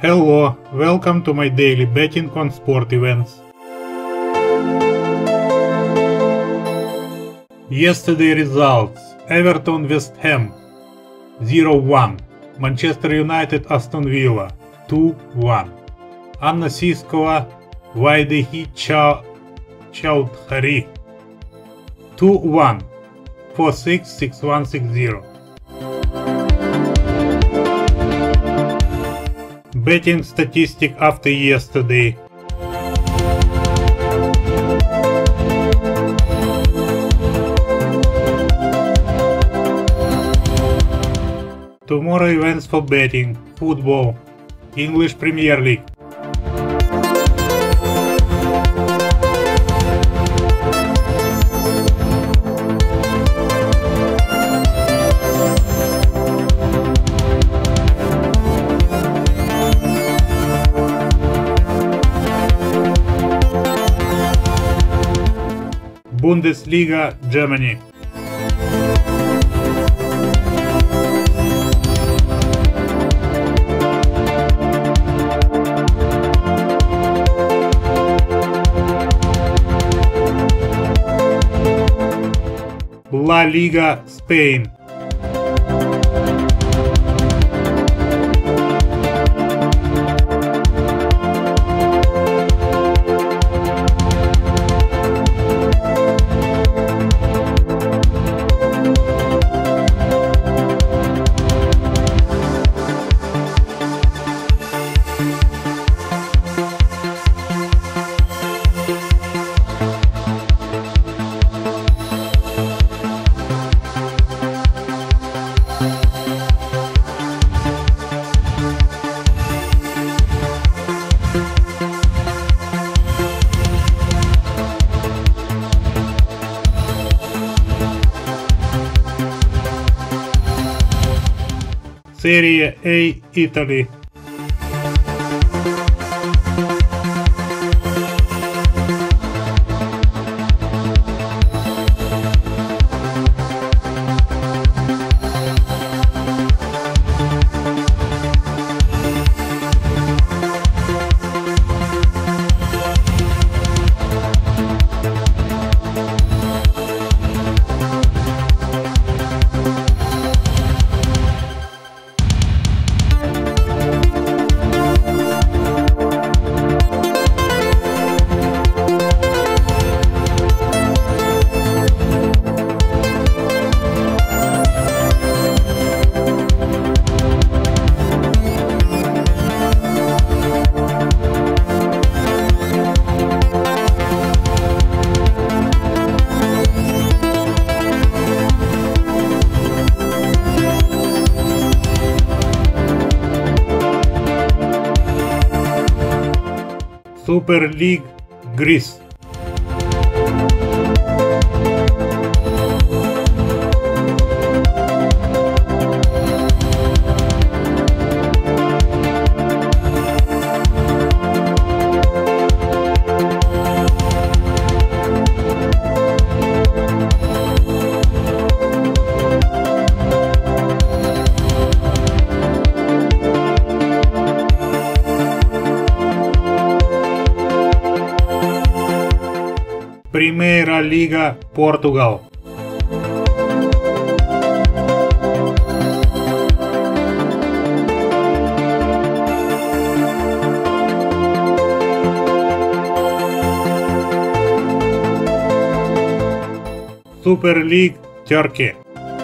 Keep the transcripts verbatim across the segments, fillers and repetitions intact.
Hello, welcome to my daily betting on sport events. Yesterday results: Everton West Ham zero one, Manchester United Aston Villa two one, Anna Siskova Vaidehi Chaudhary two one, four six six one six zero. Betting statistic after yesterday. Tomorrow events for betting: football, English Premier League. Bundesliga, Germany. La Liga, Spain. Serie A, Italy. Super League, Greece. Primeira Liga, Portugal. Super League, Turkey.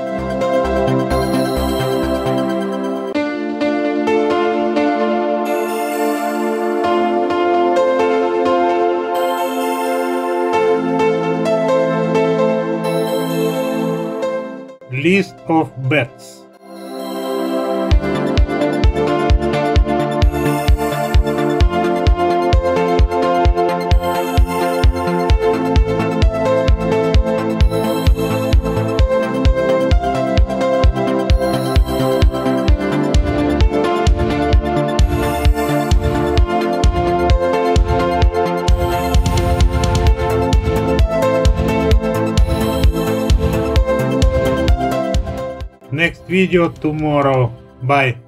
List of bets. Next video tomorrow. Bye.